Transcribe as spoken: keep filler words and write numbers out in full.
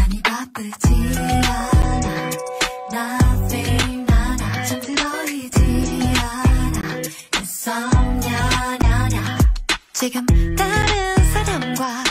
많이 바쁘지 않아 Nothing 나나 잠들어있지 않아 insomnia 나나 지금 다른 사람과